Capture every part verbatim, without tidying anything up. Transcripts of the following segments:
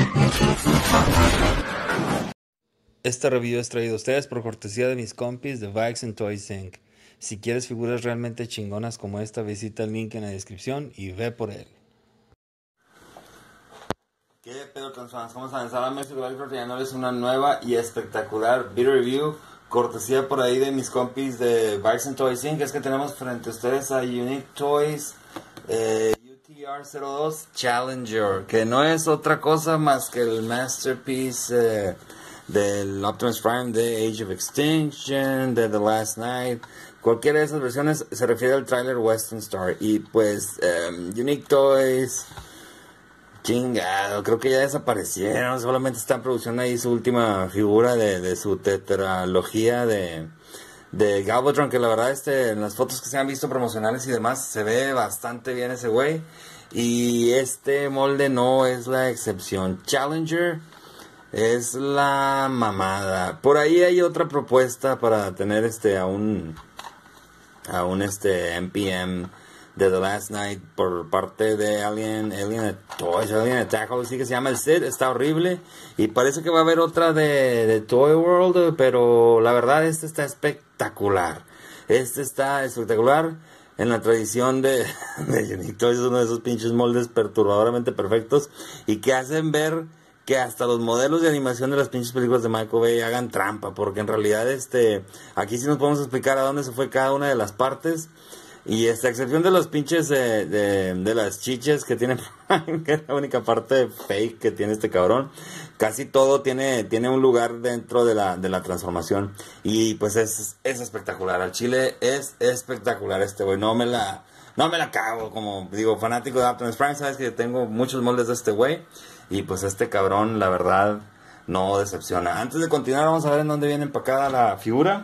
Este review es traído a ustedes por cortesía de mis compis de Bikes and Toys inc. Si quieres figuras realmente chingonas como esta, visita el link en la descripción y ve por él. ¿Qué pedo, transfans? Vamos a lanzar a México trayéndoles una nueva y espectacular video review, cortesía por ahí de mis compis de Bikes and Toys inc. Es que tenemos frente a ustedes a Unique Toys eh, U T R cero dos Challenger, que no es otra cosa más que el masterpiece eh, del Optimus Prime de Age of Extinction, de The Last Night. Cualquiera de esas versiones se refiere al trailer Western Star. Y pues um, Unique Toys, chingado, creo que ya desaparecieron. Solamente está en producción ahí su última figura de, de su tetralogía de, de Galvatron, que la verdad este, en las fotos que se han visto promocionales y demás se ve bastante bien ese güey. Y este molde no es la excepción. Challenger es la mamada. Por ahí hay otra propuesta para tener este a un a un este M P M de The Last Night por parte de Alien Alien Toys, Alien Attack, algo así que se llama el set. Está horrible y parece que va a haber otra de, de Toy World, pero la verdad este está espectacular. Este está espectacular en la tradición de, de Unique Toys. Es uno de esos pinches moldes perturbadoramente perfectos y que hacen ver que hasta los modelos de animación de las pinches películas de Michael Bay hagan trampa, porque en realidad este aquí sí nos podemos explicar a dónde se fue cada una de las partes. Y esta excepción de los pinches eh, de, de las chiches que tiene que es la única parte fake que tiene este cabrón, casi todo tiene tiene un lugar dentro de la de la transformación. Y pues es, es espectacular. Al chile es espectacular este güey. No me la no me la cago. Como digo, fanático de Optimus Prime, sabes que tengo muchos moldes de este güey. Y pues este cabrón, la verdad, no decepciona. Antes de continuar, vamos a ver en dónde viene empacada la figura,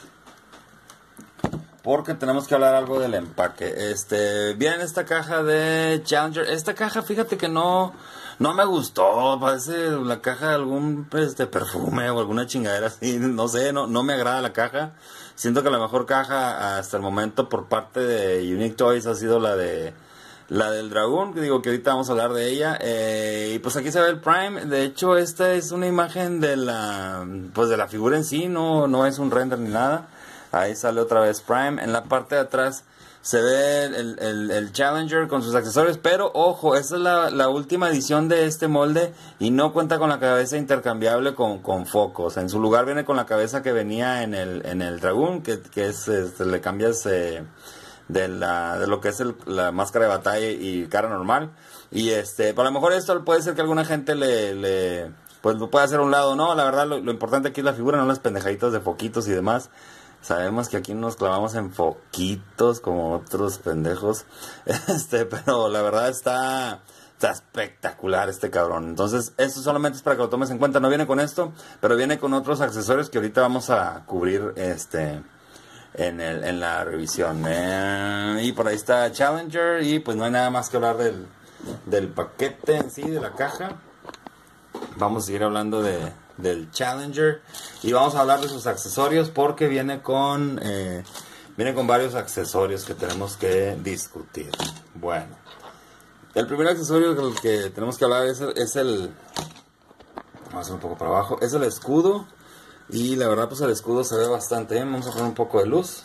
porque tenemos que hablar algo del empaque. Este, viene esta caja de Challenger. Esta caja, fíjate que no, no me gustó. Parece la caja de algún este, perfume o alguna chingadera así. No sé, no, no me agrada la caja. Siento que la mejor caja hasta el momento por parte de Unique Toys ha sido la de la del dragón, que digo que ahorita vamos a hablar de ella. Eh, y pues aquí se ve el Prime. De hecho, esta es una imagen de la, pues de la figura en sí. No, no es un render ni nada. Ahí sale otra vez Prime. En la parte de atrás se ve el, el, el Challenger con sus accesorios. Pero ojo, esta es la, la última edición de este molde y no cuenta con la cabeza intercambiable con, con focos. En su lugar viene con la cabeza que venía en el, en el Dragoon, que, que es, este, le cambias eh, de, la, de lo que es el, la máscara de batalla y cara normal. Y este, a lo mejor esto puede ser que alguna gente le... le pues lo puede hacer a un lado. No, la verdad lo, lo importante aquí es la figura, no las pendejaditas de foquitos y demás. Sabemos que aquí nos clavamos en foquitos como otros pendejos. Este, pero la verdad está, está espectacular este cabrón. Entonces, esto solamente es para que lo tomes en cuenta. No viene con esto, pero viene con otros accesorios que ahorita vamos a cubrir este en, el, en la revisión. Eh, y por ahí está Challenger. Y pues no hay nada más que hablar del, del paquete en sí, de la caja. Vamos a seguir hablando de... del Challenger y vamos a hablar de sus accesorios, porque viene con eh, viene con varios accesorios que tenemos que discutir. Bueno, el primer accesorio del que tenemos que hablar es el, es el vamos a hacer un poco para abajo, es el escudo. Y la verdad pues el escudo se ve bastante bien. Vamos a poner un poco de luz.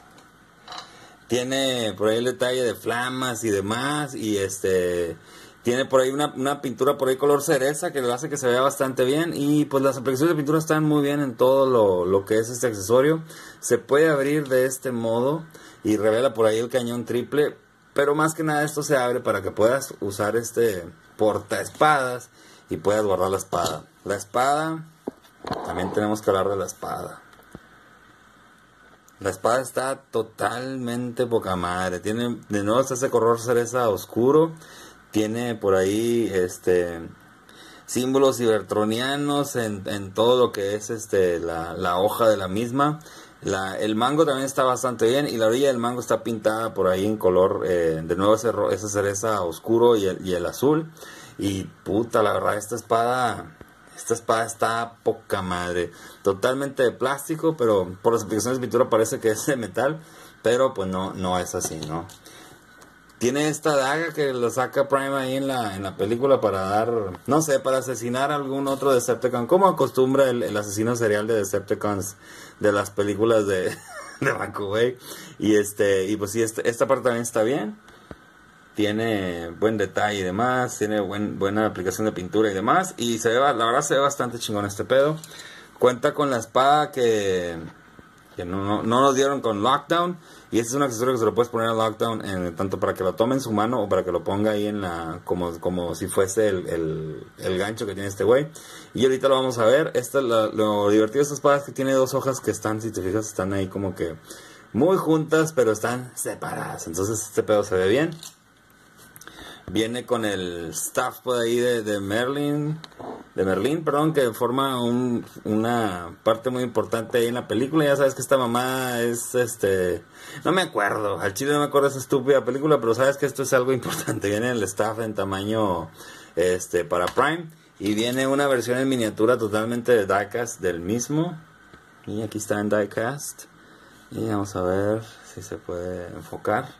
Tiene por ahí el detalle de flamas y demás, y este tiene por ahí una, una pintura por ahí color cereza que le hace que se vea bastante bien. Y pues las aplicaciones de pintura están muy bien en todo lo, lo que es este accesorio. Se puede abrir de este modo y revela por ahí el cañón triple. Pero más que nada esto se abre para que puedas usar este portaespadas y puedas guardar la espada. La espada, también tenemos que hablar de la espada. La espada está totalmente poca madre. Tiene, de nuevo está ese color cereza oscuro. Tiene por ahí este símbolos cibertronianos en, en todo lo que es este la, la hoja de la misma. La, el mango también está bastante bien, y la orilla del mango está pintada por ahí en color, eh, de nuevo ese, esa cereza oscuro y el, y el azul. Y puta, la verdad esta espada... Esta espada está poca madre. Totalmente de plástico, pero por las aplicaciones de pintura parece que es de metal. Pero pues no, no es así, ¿no? tiene esta daga que lo saca Prime ahí en la, en la película para dar, no sé, para asesinar a algún otro Decepticon, como acostumbra el, el asesino serial de Decepticons de las películas de, de McAvoy. Y este, y pues sí, este, esta parte también está bien. Tiene buen detalle y demás, tiene buen, buena aplicación de pintura y demás. Y se ve, la verdad se ve bastante chingón este pedo. Cuenta con la espada que, que no, no, no nos dieron con Lockdown. Y este es un accesorio que se lo puedes poner a Lockdown, en, tanto para que lo tome en su mano o para que lo ponga ahí en la, como, como si fuese el, el, el gancho que tiene este güey. Y ahorita lo vamos a ver. Esta, lo, lo divertido de esta espada es que tiene dos hojas que están, si te fijas, están ahí como que muy juntas, pero están separadas. Entonces este pedo se ve bien. Viene con el staff por ahí de, de Merlin, de Merlin, perdón, que forma un, una parte muy importante ahí en la película. Ya sabes que esta mamá es, este, no me acuerdo, al chile no me acuerdo de esa estúpida película, pero sabes que esto es algo importante. Viene el staff en tamaño, este, para Prime, y viene una versión en miniatura totalmente de diecast del mismo. Y aquí está en diecast. Y vamos a ver si se puede enfocar.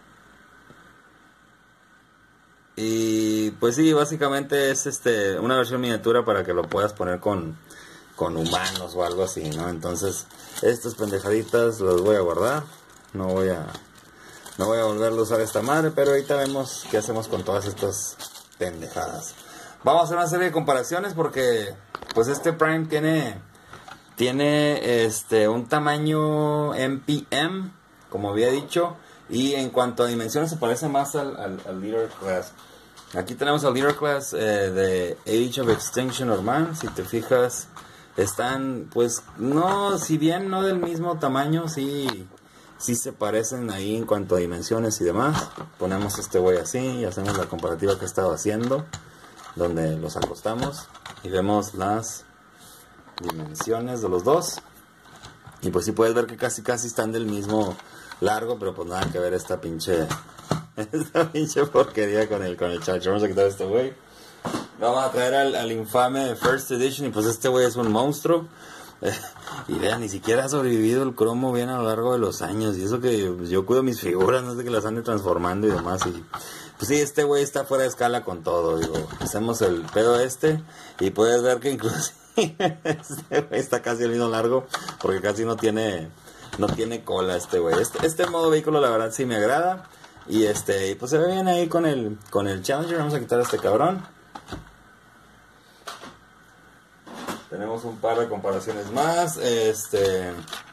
Y pues sí, básicamente es este una versión miniatura para que lo puedas poner con, con humanos o algo así, ¿no? Entonces, estas pendejaditas las voy a guardar. No voy a no voy a volver a usar esta madre, pero ahorita vemos qué hacemos con todas estas pendejadas. Vamos a hacer una serie de comparaciones porque pues este Prime tiene tiene este un tamaño M P M, como había dicho, y en cuanto a dimensiones se parece más al, al, al Leader Class. Aquí tenemos al Leader Class eh, de Age of Extinction normal. Si te fijas, están, pues, no, si bien no del mismo tamaño, sí, sí se parecen ahí en cuanto a dimensiones y demás. Ponemos este güey así y hacemos la comparativa que he estado haciendo, donde los acostamos y vemos las dimensiones de los dos. Y pues sí puedes ver que casi casi están del mismo largo, pero pues nada que ver esta pinche esta pinche porquería con el con el Charger. Vamos a quitar este güey. Vamos a traer al, al infame First Edition, y pues este güey es un monstruo. Eh, y vean, ni siquiera ha sobrevivido el cromo bien a lo largo de los años. Y eso que yo, yo cuido mis figuras, no sé que las ande transformando y demás. Y pues sí, este güey está fuera de escala con todo. Digo, hacemos el pedo este y puedes ver que incluso este güey está casi el mismo largo, porque casi no tiene no tiene cola este güey. Este, este modo vehículo la verdad sí me agrada. Y este, pues se ve bien ahí con el con el Challenger. Vamos a quitar a este cabrón. Tenemos un par de comparaciones más. Este,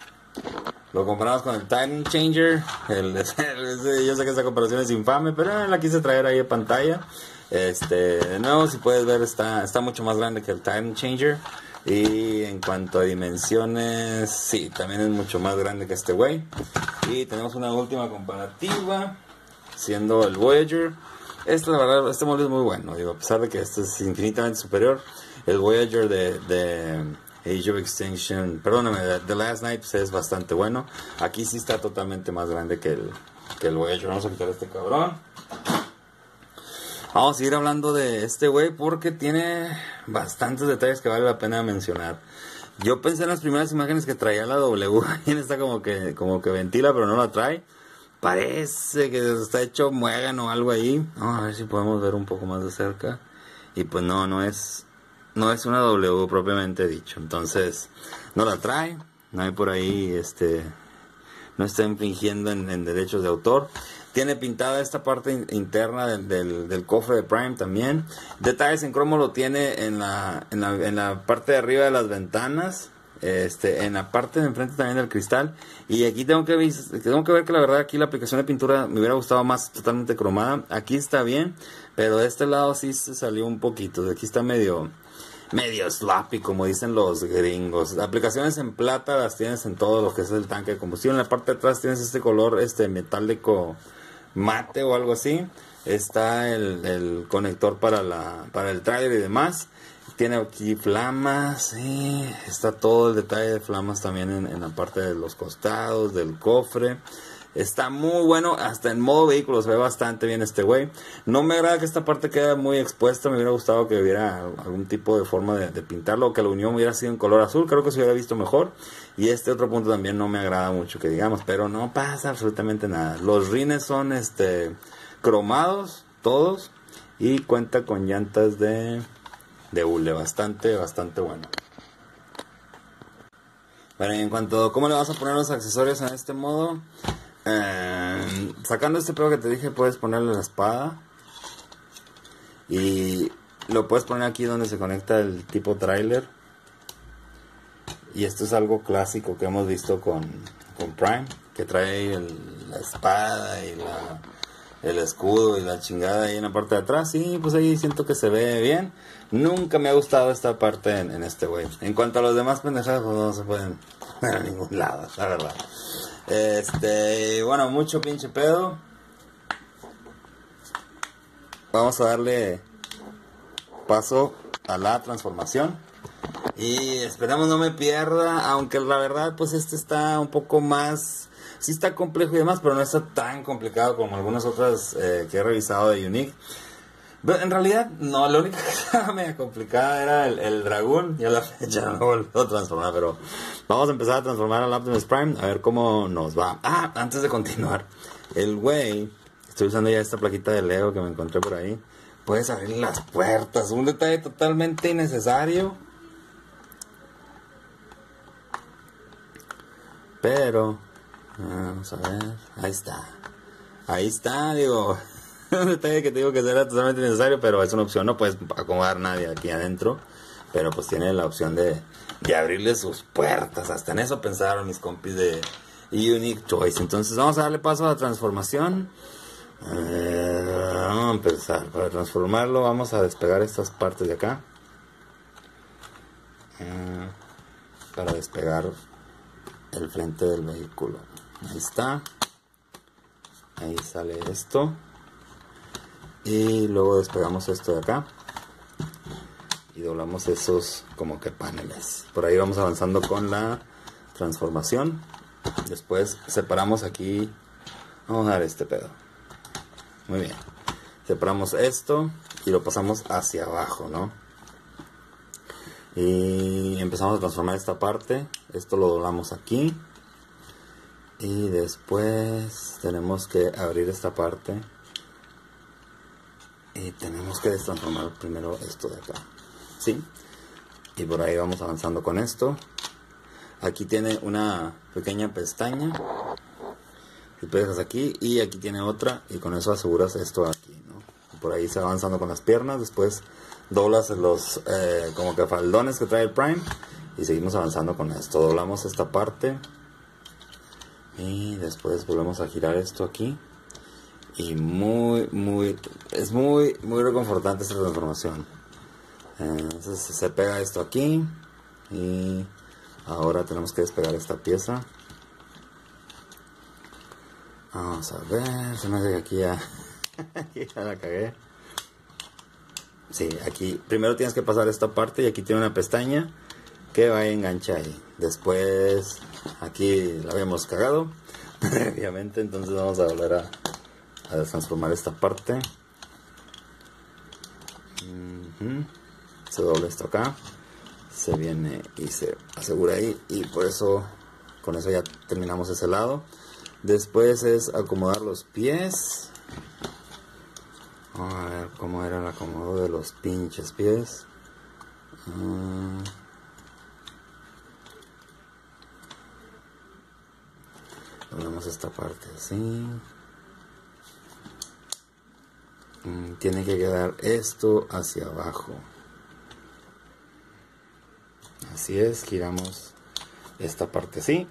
lo comparamos con el Titan Changer. El, el, yo sé que esta comparación es infame, pero la quise traer ahí en pantalla. Este, de nuevo, si puedes ver, está, está mucho más grande que el Titan Changer. Y en cuanto a dimensiones, sí, también es mucho más grande que este güey. Y tenemos una última comparativa, siendo el Voyager. Este, la verdad, este molde es muy bueno, digo, a pesar de que este es infinitamente superior. El Voyager de, de Age of Extinction, perdóname, de The Last Night, pues es bastante bueno. Aquí sí está totalmente más grande que el, que el Voyager. Vamos a quitar este cabrón. Vamos a seguir hablando de este güey porque tiene bastantes detalles que vale la pena mencionar. Yo pensé en las primeras imágenes que traía la W, ahí está como que, como que ventila, pero no la trae. Parece que está hecho muégano o algo ahí. Vamos a ver si podemos ver un poco más de cerca. Y pues no, no es, no es una W propiamente dicho. Entonces, no la trae. No hay por ahí, este, no está infringiendo en, en derechos de autor. Tiene pintada esta parte in, interna del, del, del cofre de Prime también. Detalles en cromo lo tiene en la, en la, en la parte de arriba de las ventanas. Este, en la parte de enfrente también del cristal. Y aquí tengo que, tengo que ver que la verdad aquí la aplicación de pintura me hubiera gustado más totalmente cromada. Aquí está bien, pero de este lado sí se salió un poquito. De aquí está medio medio sloppy, como dicen los gringos. Aplicaciones en plata las tienes en todo lo que es el tanque de combustible. En la parte de atrás tienes este color este metálico mate o algo así. Está el, el conector para la para el trailer y demás. Tiene aquí flamas, sí, está todo el detalle de flamas también en, en la parte de los costados, del cofre. Está muy bueno, hasta en modo vehículo se ve bastante bien este güey. No me agrada que esta parte quede muy expuesta, me hubiera gustado que hubiera algún tipo de forma de, de pintarlo, o que la unión hubiera sido en color azul, creo que se hubiera visto mejor. Y este otro punto también no me agrada mucho que digamos, pero no pasa absolutamente nada. Los rines son este cromados todos y cuenta con llantas de, de hule, bastante, bastante bueno. Bueno, y en cuanto a cómo le vas a poner los accesorios en este modo, eh, sacando este pedo que te dije, puedes ponerle la espada y lo puedes poner aquí donde se conecta el tipo trailer. Y esto es algo clásico que hemos visto con, con Prime, que trae el, la espada y la, el escudo y la chingada ahí en la parte de atrás. Y pues ahí siento que se ve bien. Nunca me ha gustado esta parte en, en este güey. En cuanto a los demás pendejados, pues no se pueden poner a ningún lado, la verdad. Este, bueno, mucho pinche pedo. Vamos a darle paso a la transformación. Y esperamos no me pierda, aunque la verdad pues este está un poco más, sí está complejo y demás, pero no está tan complicado como algunas otras eh, que he revisado de Unique. Pero en realidad no, la única que estaba media complicada era el, el dragón, y a la fecha no volvió a transformar, pero vamos a empezar a transformar al Optimus Prime a ver cómo nos va. Ah, antes de continuar, el güey, estoy usando ya esta plaquita de Lego que me encontré por ahí, puedes abrir las puertas, un detalle totalmente innecesario. Pero, vamos a ver, ahí está, ahí está, digo, un detalle que te digo que será totalmente necesario, pero es una opción, no puedes acomodar nadie aquí adentro, pero pues tiene la opción de, de abrirle sus puertas, hasta en eso pensaron mis compis de Unique Toys. Entonces vamos a darle paso a la transformación. Eh, vamos a empezar, para transformarlo vamos a despegar estas partes de acá, eh, para despegar el frente del vehículo. Ahí está, ahí sale esto y luego despegamos esto de acá y doblamos esos como que paneles. Por ahí vamos avanzando con la transformación. Después separamos aquí, vamos a dar este pedo, muy bien, separamos esto y lo pasamos hacia abajo, ¿no? Y empezamos a transformar esta parte. Esto lo doblamos aquí y después tenemos que abrir esta parte y tenemos que destransformar primero esto de acá, ¿sí? Y por ahí vamos avanzando con esto. Aquí tiene una pequeña pestaña y pegas aquí, y aquí tiene otra, y con eso aseguras esto aquí, ¿no? Y por ahí se va avanzando con las piernas. Después doblas los eh, como que faldones que trae el Prime y seguimos avanzando con esto. Doblamos esta parte y después volvemos a girar esto aquí, y muy muy es muy muy reconfortante esta transformación. Eh, entonces se pega esto aquí y ahora tenemos que despegar esta pieza. Vamos a ver, se me hace que aquí ya, aquí ya la cagué. Sí, aquí primero tienes que pasar esta parte y aquí tiene una pestaña que va a enganchar ahí. Después aquí la habíamos cagado, obviamente, entonces vamos a volver a, a transformar esta parte. Uh-huh. Se dobla esto acá, se viene y se asegura ahí, y por eso, con eso ya terminamos ese lado. Después es acomodar los pies. Vamos a ver cómo era el acomodo de los pinches pies. Uh, Ponemos esta parte así. Mm, tiene que quedar esto hacia abajo. Así es, giramos esta parte así.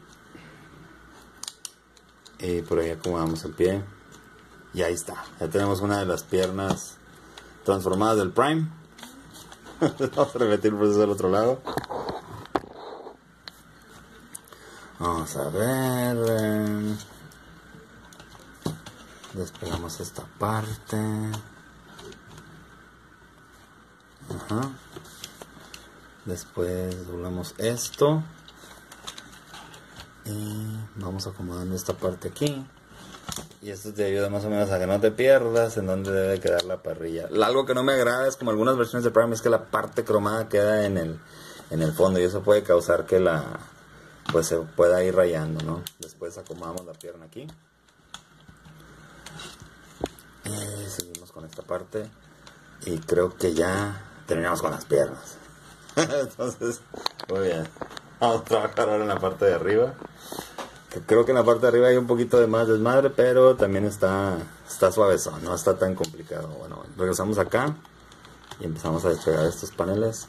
Y por ahí acomodamos el pie. Y ahí está, ya tenemos una de las piernas transformadas del Prime. Vamos a repetir el proceso del otro lado. Vamos a ver. Eh, despegamos esta parte. Ajá. Después doblamos esto. Y vamos acomodando esta parte aquí. Y esto te ayuda más o menos a que no te pierdas en dónde debe quedar la parrilla. Algo que no me agrada es, como algunas versiones de Prime, es que la parte cromada queda en el, en el fondo, y eso puede causar que la pues se pueda ir rayando, ¿no? Después acomodamos la pierna aquí. Y seguimos con esta parte. Y creo que ya terminamos con las piernas. Entonces, muy bien. Vamos a trabajar ahora en la parte de arriba. Que creo que en la parte de arriba hay un poquito de más desmadre, pero también está, está suavezón, no está tan complicado. Bueno, regresamos acá y empezamos a despegar estos paneles.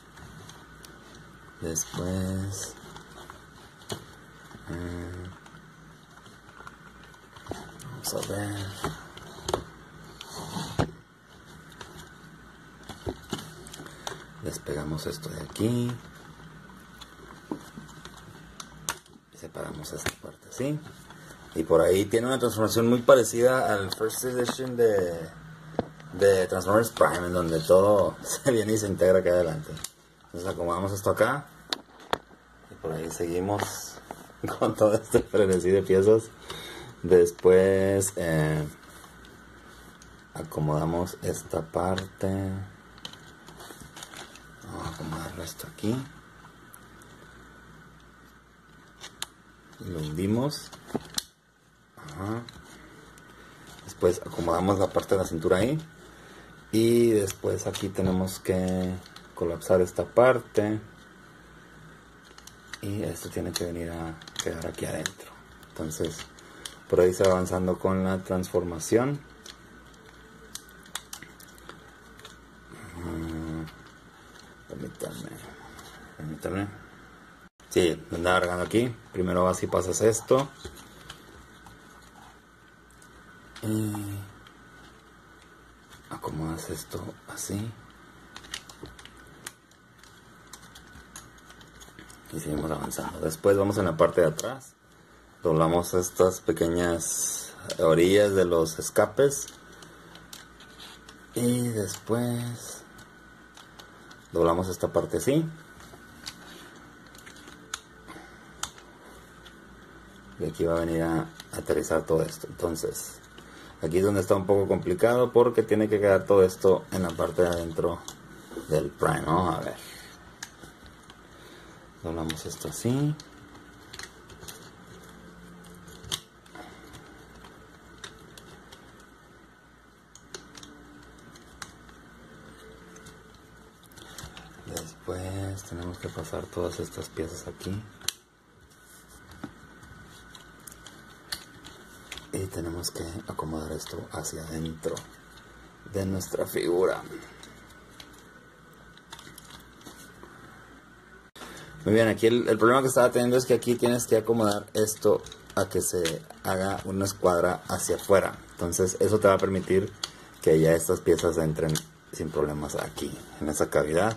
Después... Eh, vamos a ver... Despegamos esto de aquí. Separamos esta parte así. Y por ahí tiene una transformación muy parecida al First Edition de, de Transformers Prime, en donde todo se viene y se integra acá adelante. Entonces acomodamos esto acá. Y por ahí seguimos con todo este frenesí de piezas. Después eh, acomodamos esta parte. Vamos a acomodarlo esto aquí. Y lo hundimos. Ajá. Después acomodamos la parte de la cintura ahí. Y después aquí tenemos que colapsar esta parte. Y esto tiene que venir a quedar aquí adentro. Entonces, por ahí se va avanzando con la transformación. Permítanme. Permítanme. Sí, me andaba regando aquí. Primero vas y pasas esto. Y acomodas esto así. Y seguimos avanzando. Después vamos en la parte de atrás. Doblamos estas pequeñas orillas de los escapes. Y después doblamos esta parte así. Y aquí va a venir a aterrizar todo esto. Entonces, aquí es donde está un poco complicado porque tiene que quedar todo esto en la parte de adentro del Prime, ¿no? A ver. Doblamos esto así. Después tenemos que pasar todas estas piezas aquí. Y tenemos que acomodar esto hacia adentro de nuestra figura. Muy bien, aquí el, el problema que estaba teniendo es que aquí tienes que acomodar esto a que se haga una escuadra hacia afuera. Entonces eso te va a permitir que ya estas piezas entren sin problemas aquí, en esa cavidad.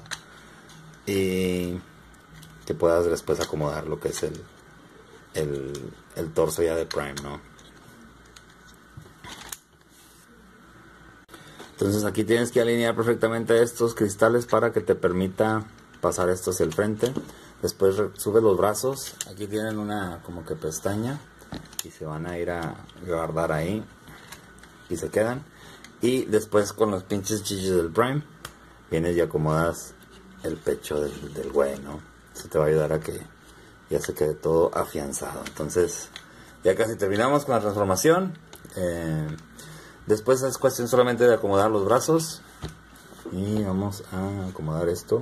Y que puedas después acomodar lo que es el, el, el torso ya de Prime, ¿no? Entonces aquí tienes que alinear perfectamente estos cristales para que te permita pasar esto hacia el frente. Después subes los brazos. Aquí tienen una como que pestaña y se van a ir a guardar ahí y se quedan. Y después con los pinches chichis del Prime vienes y acomodas el pecho del, del güey, ¿no? Eso te va a ayudar a que ya se quede todo afianzado. Entonces ya casi terminamos con la transformación. Eh, Después es cuestión solamente de acomodar los brazos. Y vamos a acomodar esto.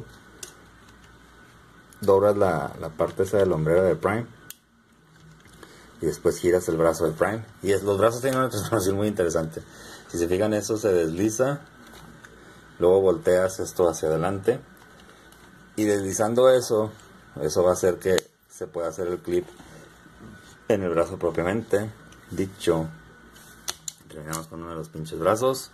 Doblas la, la parte esa de la hombrera de Prime. Y después giras el brazo de Prime. Y es, los brazos tienen una transformación muy interesante. Si se fijan, eso se desliza. Luego volteas esto hacia adelante. Y deslizando eso, eso va a hacer que se pueda hacer el clip en el brazo propiamente dicho. Terminamos con uno de los pinches brazos.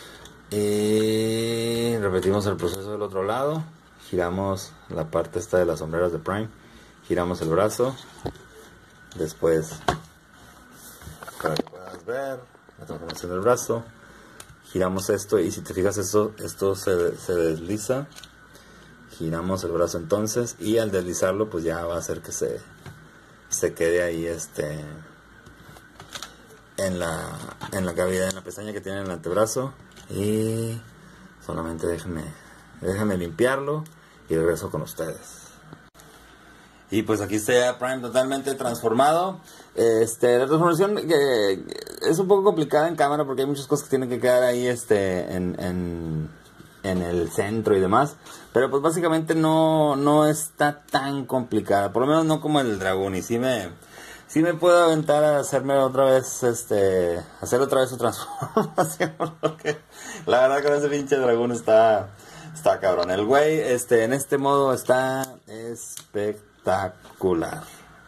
Y repetimos el proceso del otro lado. Giramos la parte esta de las sombreras de Prime. Giramos el brazo. Después, para que puedas ver la transformación del brazo, giramos esto. Y si te fijas, esto, esto se, se desliza. Giramos el brazo entonces. Y al deslizarlo, pues ya va a hacer que se, se quede ahí este... En la, en la cavidad, en la pestaña que tiene en el antebrazo. Y solamente déjenme, déjenme limpiarlo y regreso con ustedes. Y pues aquí está ya Prime totalmente transformado. Este, la transformación que es un poco complicada en cámara porque hay muchas cosas que tienen que quedar ahí este en, en, en el centro y demás. Pero pues básicamente no, no está tan complicada. Por lo menos no como el dragón. Y sí me, sí me puedo aventar a hacerme otra vez, este, hacer otra vez su transformación. Porque la verdad que ese pinche dragón está, está cabrón. El güey, este, en este modo está espectacular.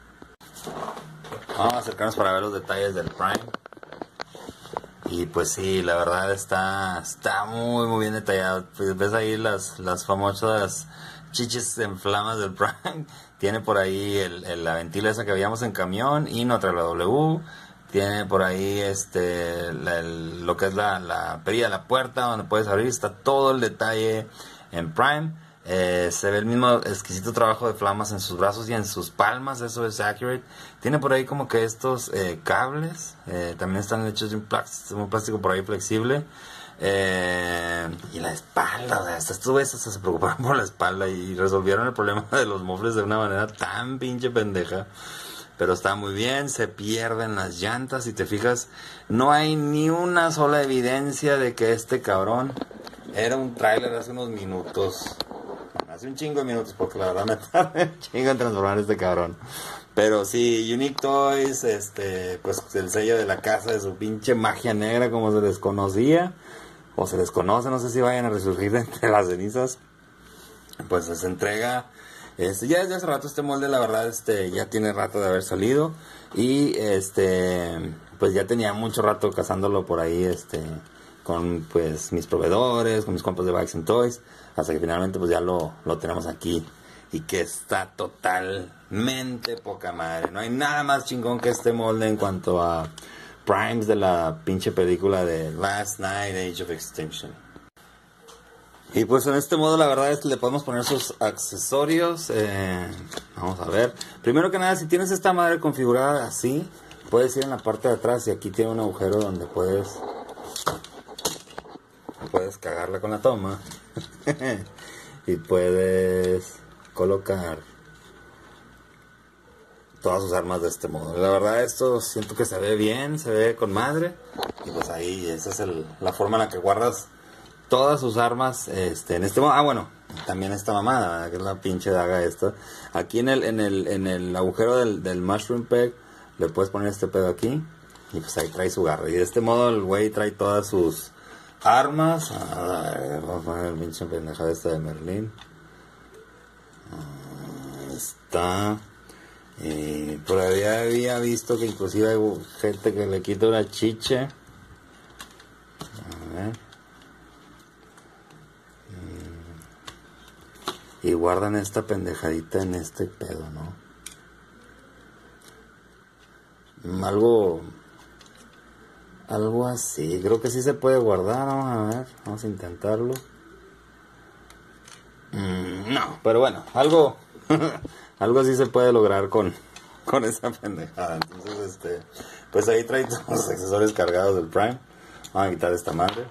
Vamos a acercarnos para ver los detalles del Prime. Y pues sí, la verdad está está muy muy bien detallado. Pues ves ahí las, las famosas chiches en flamas del Prime. Tiene por ahí el, el, la ventila esa que veíamos en camión y otra la W. Tiene por ahí este la, el, lo que es la, la perilla de la puerta donde puedes abrir. Está todo el detalle en Prime. Eh, se ve el mismo exquisito trabajo de flamas en sus brazos y en sus palmas, eso es accurate. Tiene por ahí como que estos eh, cables, eh, también están hechos de un plástico, un plástico por ahí flexible. Eh, y la espalda, o sea, estas tú ves, se preocuparon por la espalda y resolvieron el problema de los mofles de una manera tan pinche pendeja. Pero está muy bien, se pierden las llantas, si te fijas, no hay ni una sola evidencia de que este cabrón era un tráiler hace unos minutos. Hace un chingo de minutos, porque la verdad me tardé un chingo en transformar este cabrón. Pero sí, Unique Toys, este, pues el sello de la casa de su pinche magia negra, como se les conocía, o se les conoce, no sé si vayan a resurgir de entre las cenizas. Pues se entrega, este, ya desde hace rato este molde, la verdad, este, ya tiene rato de haber salido. Y este, pues ya tenía mucho rato cazándolo por ahí, este, con pues mis proveedores, con mis compas de Bikes and Toys, hasta que finalmente pues ya lo, lo tenemos aquí y que está totalmente poca madre. No hay nada más chingón que este molde en cuanto a primes de la pinche película de Last Night, Age of Extinction. Y pues en este modo la verdad es que le podemos poner sus accesorios. eh, vamos a ver, primero que nada, si tienes esta madre configurada así, puedes ir en la parte de atrás y aquí tiene un agujero donde puedes puedes cagarla con la toma y puedes colocar todas sus armas de este modo. La verdad esto siento que se ve bien, se ve con madre, y pues ahí esa es el, la forma en la que guardas todas sus armas este en este modo. Ah, bueno, también esta mamada, ¿verdad? Que es la pinche daga esta. Aquí en el en el en el agujero del, del mushroom peg le puedes poner este pedo aquí y pues ahí trae su garra. Y de este modo el güey trae todas sus armas. A ver, vamos a poner el pinche pendejada esta de Merlín. Ahí está. Y por ahí había visto que inclusive hay gente que le quita una chiche. A ver. Y guardan esta pendejadita en este pedo, ¿no? Algo... Algo así, creo que sí se puede guardar, vamos a ver, vamos a intentarlo. Mm, no, pero bueno, algo algo así se puede lograr con, con esa pendejada. Entonces, este, pues ahí trae todos los accesorios cargados del Prime. Vamos a quitar esta madre.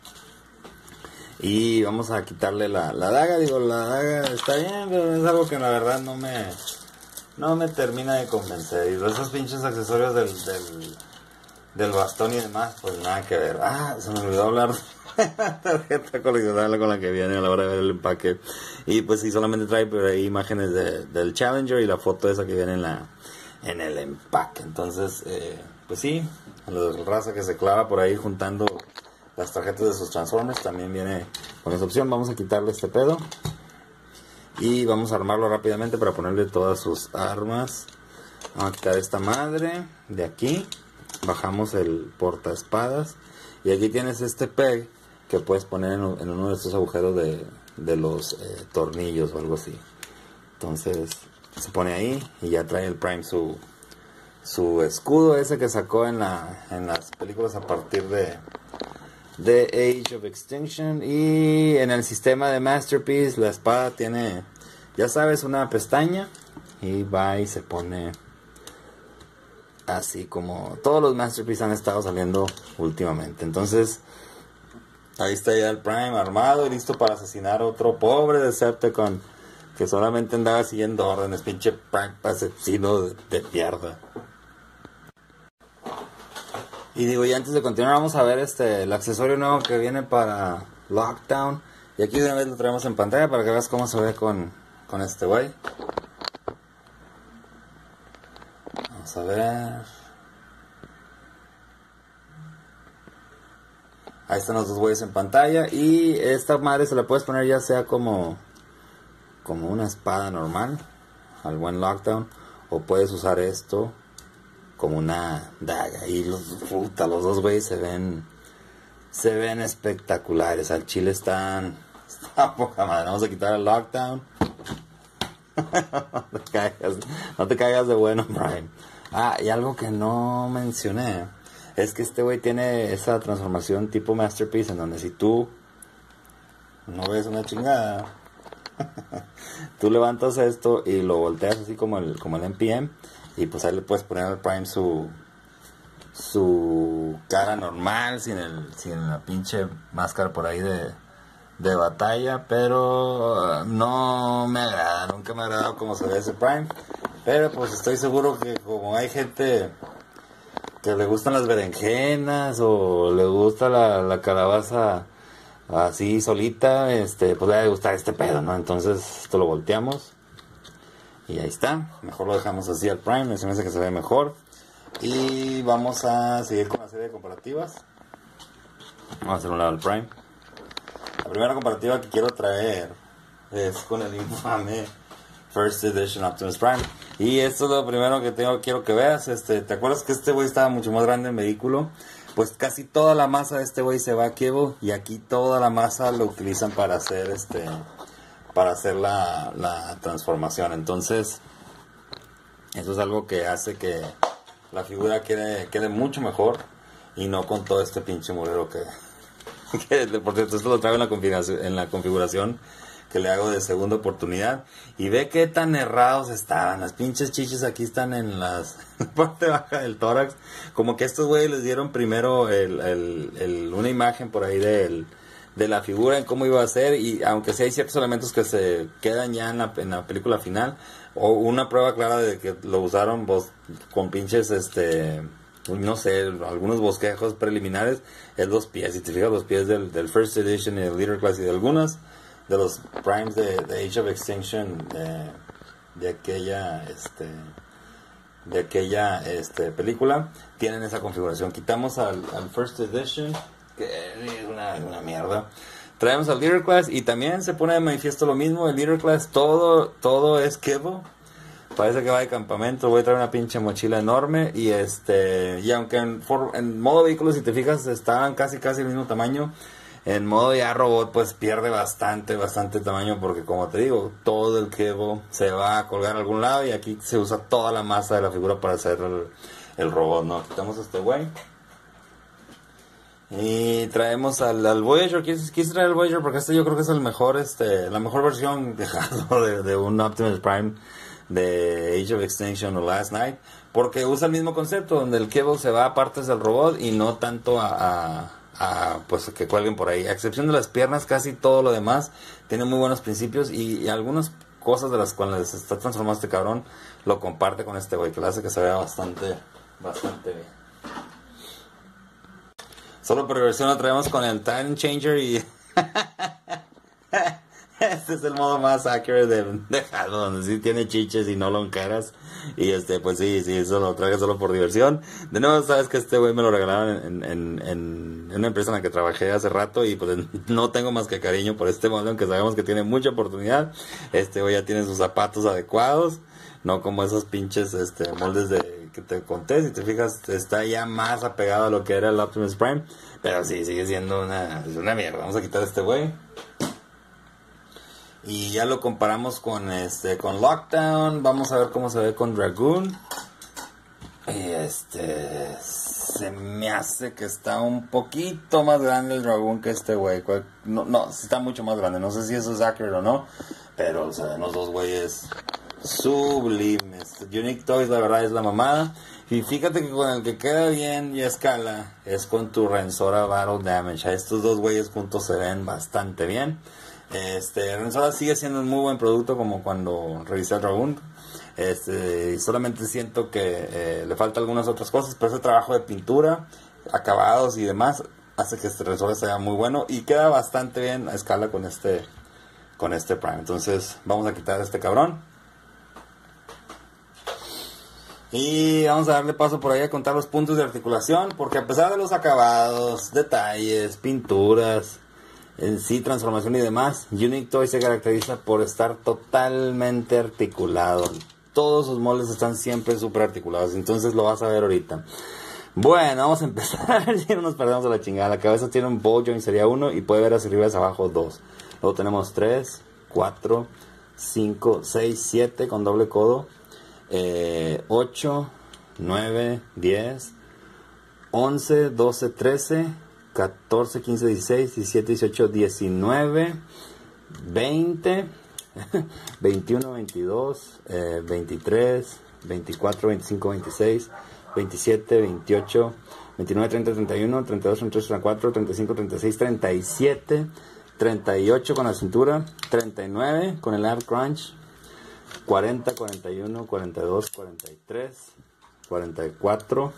Y vamos a quitarle la, la daga, digo, la daga está bien, pero es algo que la verdad no me, no me termina de convencer. Y esos pinches accesorios del... del del bastón y demás, pues nada que ver. Ah, se me olvidó hablar de la tarjeta coleccionable con la que viene a la hora de ver el empaque. Y pues sí, solamente trae por ahí imágenes de, del Challenger y la foto esa que viene en la en el empaque. Entonces, eh, pues sí, a la raza que se clava por ahí juntando las tarjetas de sus Transformers también viene con esa opción. Vamos a quitarle este pedo y vamos a armarlo rápidamente para ponerle todas sus armas. Vamos a quitar esta madre de aquí. Bajamos el portaespadas y aquí tienes este peg que puedes poner en, en uno de estos agujeros de, de los eh, tornillos o algo así. Entonces se pone ahí y ya trae el Prime su, su escudo ese que sacó en, la, en las películas a partir de, de Age of Extinction. Y en el sistema de Masterpiece la espada tiene, ya sabes, una pestaña y va y se pone así como todos los Masterpiece han estado saliendo últimamente. Entonces ahí está ya el Prime armado y listo para asesinar a otro pobre Decepticon que solamente andaba siguiendo órdenes. Pinche Prime asesino de, de mierda. Y digo, y antes de continuar vamos a ver este el accesorio nuevo que viene para Lockdown. Y aquí de una vez lo traemos en pantalla para que veas cómo se ve con, con este güey. Vamos a ver. Ahí están los dos güeyes en pantalla. Y esta madre se la puedes poner ya sea como, como una espada normal al buen Lockdown. O puedes usar esto como una daga. Y los, puta, los dos güeyes se ven se ven espectaculares. Al chile están está poca madre. Vamos a quitar el Lockdown. No te caigas, no te caigas de bueno, Brian. Ah, y algo que no mencioné es que este güey tiene esa transformación tipo Masterpiece en donde si tú no ves una chingada, tú levantas esto y lo volteas así como el como el N P M. Y pues ahí le puedes poner al Prime su su cara normal, sin el sin la pinche máscara por ahí de, de batalla. Pero uh, no me agrada, nunca me ha agradado cómo se ve ese Prime. Pero pues estoy seguro que como hay gente que le gustan las berenjenas o le gusta la, la calabaza así solita, este pues le va a gustar este pedo, ¿no? Entonces esto lo volteamos. Y ahí está, mejor lo dejamos así al Prime, me parece que se ve mejor. Y vamos a seguir con la serie de comparativas. Vamos a hacer un lado al Prime. La primera comparativa que quiero traer es con el infame First Edition Optimus Prime. Y esto es lo primero que tengo, quiero que veas. Este, ¿te acuerdas que este güey estaba mucho más grande en vehículo? Pues casi toda la masa de este güey se va a Cable. Y aquí toda la masa lo utilizan para hacer este... para hacer la, la transformación. Entonces eso es algo que hace que la figura quede, quede mucho mejor y no con todo este pinche murero que, que por cierto esto lo traigo en la configuración, en la configuración que le hago de segunda oportunidad. Y ve qué tan errados estaban. Las pinches chichis aquí están en las la parte baja del tórax. Como que estos güeyes les dieron primero el, el, el, una imagen por ahí del de la figura en cómo iba a ser, y aunque sí hay ciertos elementos que se quedan ya en la, en la película final, o una prueba clara de que lo usaron vos, con pinches este no sé, algunos bosquejos preliminares, es los pies. Si te fijas, los pies del, del First Edition y del Leader Class y de algunas de los Primes de, de Age of Extinction de, de aquella este de aquella este película tienen esa configuración. Quitamos al, al First Edition, que es una, una mierda. Traemos al Leader Class y también se pone de manifiesto lo mismo. El Leader Class todo todo es Kevo. Parece que va de campamento. Voy a traer una pinche mochila enorme. Y este y aunque en, for, en modo vehículo, si te fijas, estaban casi casi el mismo tamaño, en modo ya robot pues pierde bastante, bastante tamaño, porque como te digo, todo el Kevo se va a colgar a algún lado y aquí se usa toda la masa de la figura para hacer el, el robot, ¿no? Quitamos este güey. Y traemos al, al Voyager. Quise, quise traer el Voyager porque este yo creo que es el mejor, este, la mejor versión de, de un Optimus Prime de Age of Extinction o Last Night, porque usa el mismo concepto, donde el cable se va a partes del robot y no tanto a, a, a pues que cuelguen por ahí. A excepción de las piernas, casi todo lo demás tiene muy buenos principios, y, y algunas cosas de las cuales está transformado este cabrón lo comparte con este güey, que le hace que se vea bastante, bastante bien. Solo por diversión lo traemos con el Time Changer y este es el modo más accurate de, de Halo, donde sí tiene chiches y no lonqueras. Y este, pues sí, sí, eso lo traje solo por diversión. De nuevo, sabes que este güey me lo regalaron en, en, en, en una empresa en la que trabajé hace rato, y pues no tengo más que cariño por este modelo, aunque sabemos que tiene mucha oportunidad. Este güey ya tiene sus zapatos adecuados, no como esos pinches este moldes de que te conté. Si te fijas, está ya más apegado a lo que era el Optimus Prime, pero sí, sigue siendo una, una mierda. Vamos a quitar este güey. Y ya lo comparamos con este con Lockdown. Vamos a ver cómo se ve con Dragoon. Y este se me hace que está un poquito más grande el Dragoon que este güey. No, no, está mucho más grande. No sé si eso es accurate o no, pero o sea, los dos güeyes sublimes. Unique Toys, la verdad, es la mamada. Y fíjate que con el que queda bien y a escala es con tu Rensora Battle Damage. A estos dos güeyes juntos se ven bastante bien. Este, Rensora sigue siendo un muy buen producto, como cuando revisé el Dragoon. Este, solamente siento que eh, le falta algunas otras cosas, pero ese trabajo de pintura acabados y demás, hace que este resorte sea muy bueno y queda bastante bien a escala con este con este Prime. Entonces vamos a quitar este cabrón y vamos a darle paso por ahí a contar los puntos de articulación, porque a pesar de los acabados, detalles, pinturas, en sí transformación y demás, Unique Toys se caracteriza por estar totalmente articulado. Todos sus moldes están siempre súper articulados, entonces lo vas a ver ahorita. Bueno, vamos a empezar. Si no nos perdemos a la chingada. La cabeza tiene un ball joint, sería uno, y puede ver hacia arriba y hacia abajo dos. Luego tenemos tres, cuatro, cinco, seis, siete con doble codo, eh, ocho, nueve, diez, once, doce, trece, catorce, quince, dieciséis, diecisiete, dieciocho, diecinueve, veinte, veintiuno, veintidós, eh, veintitrés, veinticuatro, veinticinco, veintiséis, veintisiete, veintiocho, veintinueve, treinta, treinta y uno, treinta y dos, treinta y tres, treinta y cuatro, treinta y cinco, treinta y seis, treinta y siete, treinta y ocho con la cintura, treinta y nueve con el ab crunch, cuarenta, cuarenta y uno, cuarenta y dos, cuarenta y tres, cuarenta y cuatro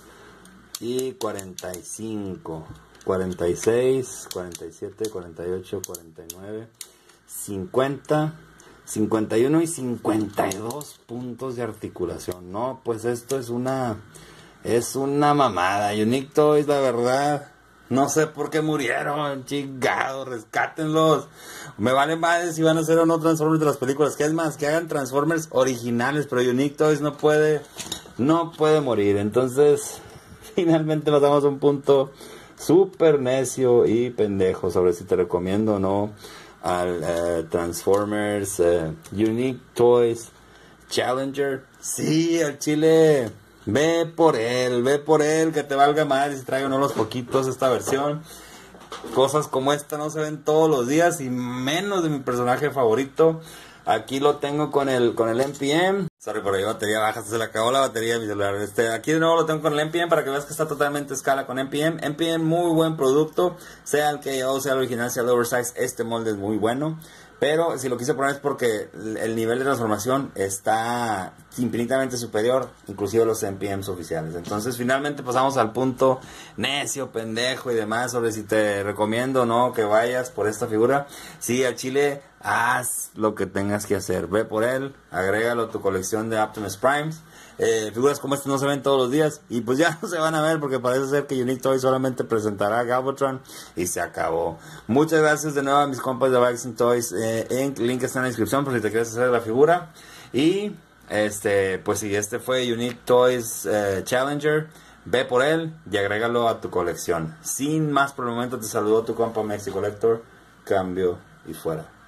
y cuarenta y cinco, cuarenta y seis, cuarenta y siete, cuarenta y ocho, cuarenta y nueve, cincuenta, cincuenta y uno y cincuenta y dos puntos de articulación. No, pues esto es una es una mamada. Unique Toys, la verdad, no sé por qué murieron, chingados, rescátenlos. Me vale más si van a hacer o no Transformers de las películas, que es más, que hagan Transformers originales, pero Unique Toys no puede no puede morir. Entonces, finalmente pasamos a un punto súper necio y pendejo sobre si te recomiendo o no al uh, Transformers uh, Unique Toys Challenger. Sí, al chile, ve por él, ve por él, que te valga madre si trae o no los poquitos esta versión. Cosas como esta no se ven todos los días, y menos de mi personaje favorito. Aquí lo tengo con el con el N P M. Sorry, por ahí batería baja, se le acabó la batería de mi celular. Este, aquí de nuevo lo tengo con el N P M para que veas que está totalmente a escala con N P M. N P M, muy buen producto, sea el K O, sea el original, sea el oversize, este molde es muy bueno. Pero si lo quise poner es porque el nivel de transformación está infinitamente superior, inclusive a los N P Ms oficiales. Entonces finalmente pasamos al punto necio, pendejo y demás, sobre si te recomiendo o no que vayas por esta figura. Sí, al chile, haz lo que tengas que hacer, ve por él, agrégalo a tu colección de Optimus Primes. Eh, figuras como esta no se ven todos los días, y pues ya no se van a ver porque parece ser que Unique Toys solamente presentará a Galvatron y se acabó. Muchas gracias de nuevo a mis compas de Bikes and Toys eh, Inc. Link está en la descripción por si te quieres hacer la figura. Y este, pues si este fue Unique Toys eh, Challenger, ve por él y agrégalo a tu colección. Sin más por el momento, te saludo tu compa Mexi Collector. Cambio y fuera.